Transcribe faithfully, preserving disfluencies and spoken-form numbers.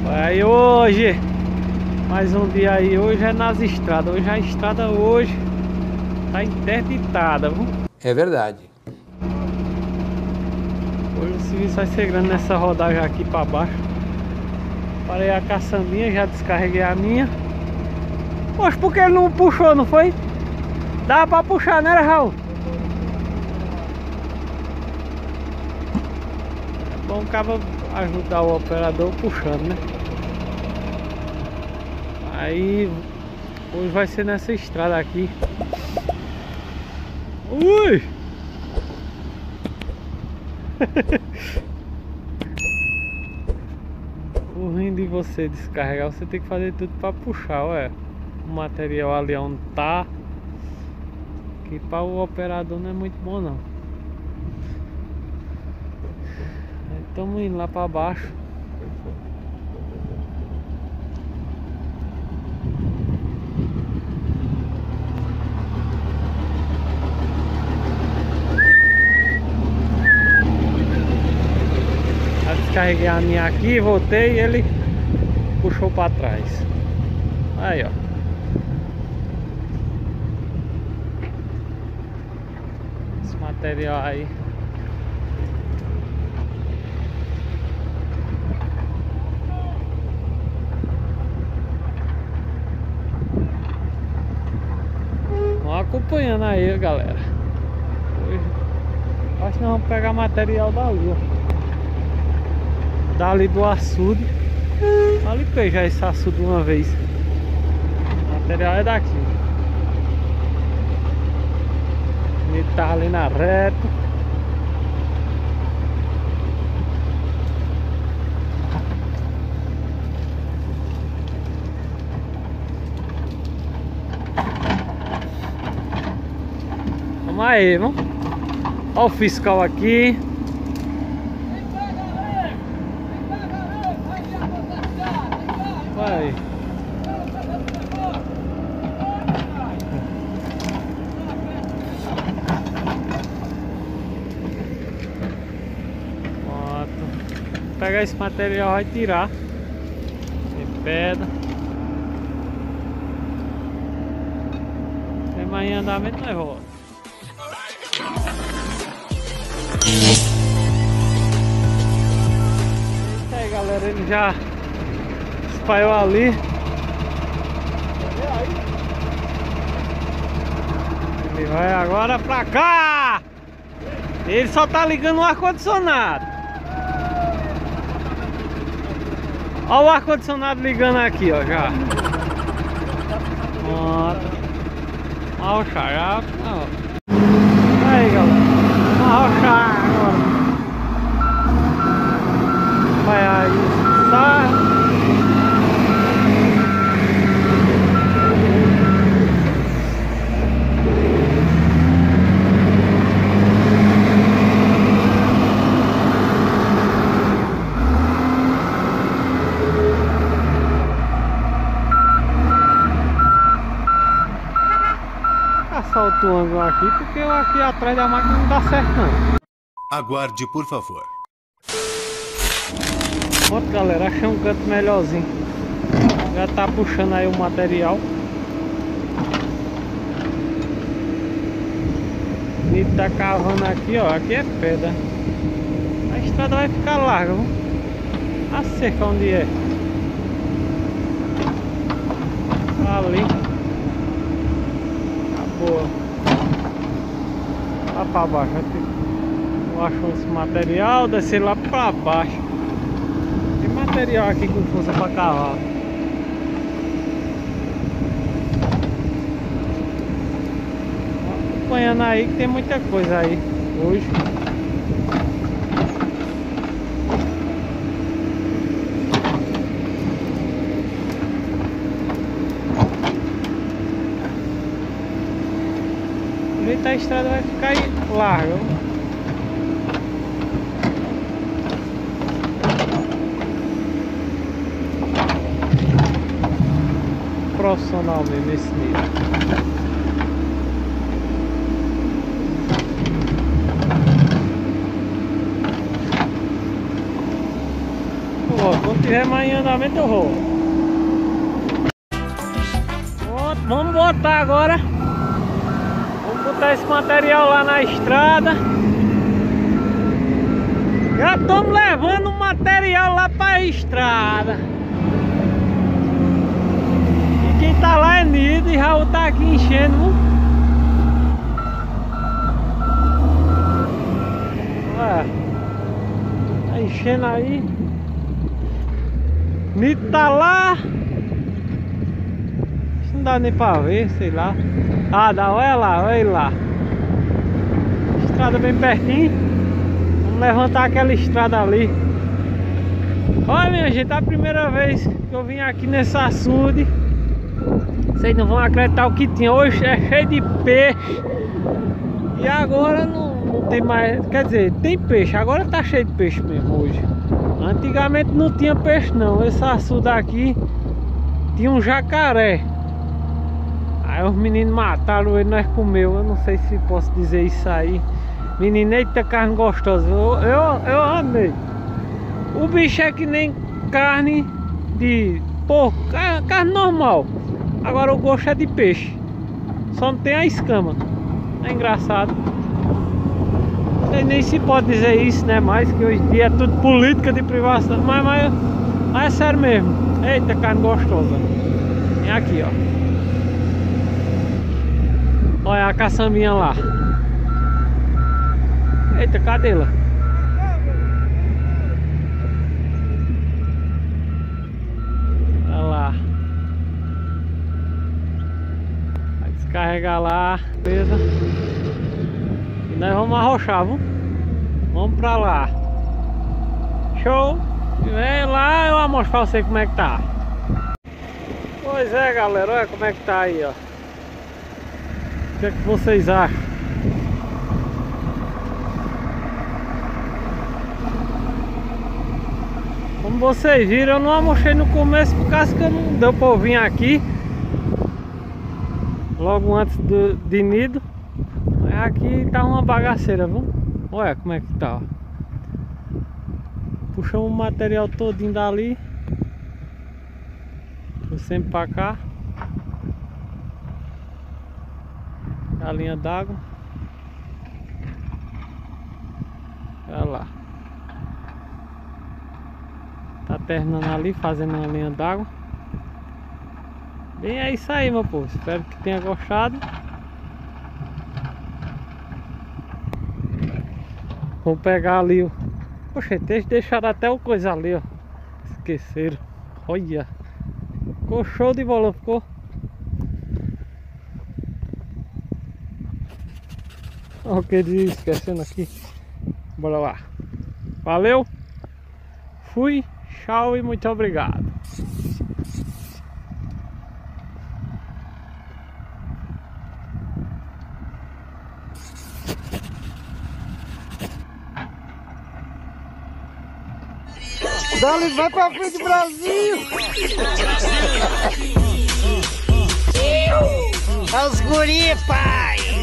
Aí hoje, mais um dia aí, hoje é nas estradas. Hoje a estrada hoje tá interditada, viu? É verdade. Hoje o serviço vai ser grande nessa rodagem aqui pra baixo. Parei a caçambinha, já descarreguei a minha. Poxa, por que ele não puxou, não foi? Dava pra puxar, né, Raul? É bom o cara ajudar o operador puxando, né? Aí hoje vai ser nessa estrada aqui. Ui! O ruim de você descarregar, você tem que fazer tudo pra puxar, ué. O material ali onde tá, que para o operador não é muito bom não. Estamos indo lá pra baixo. Já descarreguei a minha aqui, voltei e ele puxou pra trás. Aí, ó. Esse material aí. Vamos acompanhando aí, galera. Hoje acho que nós vamos pegar material dali, ó. Dali do açude. Ali que já esse açude uma vez. O material é daqui. Ele tá ali na reta. Vamos aí, vamos. Olha o fiscal aqui. Vai. Pronto. Vou pegar esse material, vai tirar. Tem pedra. Tem mais em andamento, nós volta. Isso aí, galera, ele já espalhou ali. Ele vai agora pra cá. Ele só tá ligando o ar-condicionado. Olha o ar-condicionado ligando aqui, ó, já. Pronto. Arrochar, já. Aí, galera. Arrochar agora. Vai aí, sai. Solta o ângulo aqui, porque eu aqui atrás da máquina não dá certo não. Aguarde, por favor. Pronto, galera, achei um canto melhorzinho. Já tá puxando aí o material. E tá cavando aqui, ó. Aqui é pedra. A estrada vai ficar larga, viu? A cerca onde é? Ali. Boa. Lá pra baixo. Achou esse material, descer lá pra baixo. Tem material aqui com força pra cavalo. Acompanhando aí que tem muita coisa aí hoje. A estrada vai ficar aí larga. Profissional mesmo esse nível. Ó, tiver mais em andamento eu vou. Pronto, vamos botar agora. Vamos botar esse material lá na estrada. Já estamos levando o material lá para a estrada. E quem tá lá é Nido e Raul tá aqui enchendo. Olha, tá enchendo aí. Nido tá lá. Não dá nem pra ver, sei lá. Ah, dá, olha lá, olha lá. Estrada bem pertinho. Vamos levantar aquela estrada ali. Olha, minha gente, a primeira vez que eu vim aqui nesse açude. Vocês não vão acreditar o que tinha. Hoje é cheio de peixe. E agora não, não tem mais. Quer dizer, tem peixe. Agora tá cheio de peixe mesmo hoje. Antigamente não tinha peixe não. Esse açude aqui tinha um jacaré. Aí os meninos mataram ele, nós comeu. Eu não sei se posso dizer isso aí. Menino, eita carne gostosa. Eu, eu, eu amei. O bicho é que nem carne de porco, carne normal. Agora o gosto é de peixe. Só não tem a escama. É engraçado. Não sei nem se pode dizer isso, né? Mas que hoje em dia é tudo política de privacidade. Mas, mas, mas é sério mesmo. Eita carne gostosa. Vem aqui, ó. Olha a caçambinha lá. Eita, cadê ela? Olha lá. Vai descarregar lá, beleza? E nós vamos arrochar, viu? Vamos pra lá. Show! E vem lá, eu vou mostrar pra você como é que tá. Pois é, galera, olha como é que tá aí, ó. O que é que vocês acham? Como vocês viram, eu não amostrei no começo por causa que eu não deu pra eu vir aqui logo antes do, de Nido. Mas aqui tá uma bagaceira, viu? Olha como é que tá, ó. Puxamos o material todinho dali. Sempre pra cá. A linha d'água. Olha lá. Tá terminando ali, fazendo uma linha d'água. Bem, é isso aí, meu povo. Espero que tenha gostado. Vou pegar ali o... Poxa, eles deixaram até o coisa ali, ó. Esqueceram. Olha. Ficou show de bola, ficou. Olha o que eles esquecendo aqui. Bora lá. Valeu. Fui. Tchau e muito obrigado. Dali, vai pra frente, Brasil! Brasil! Os guri, pai!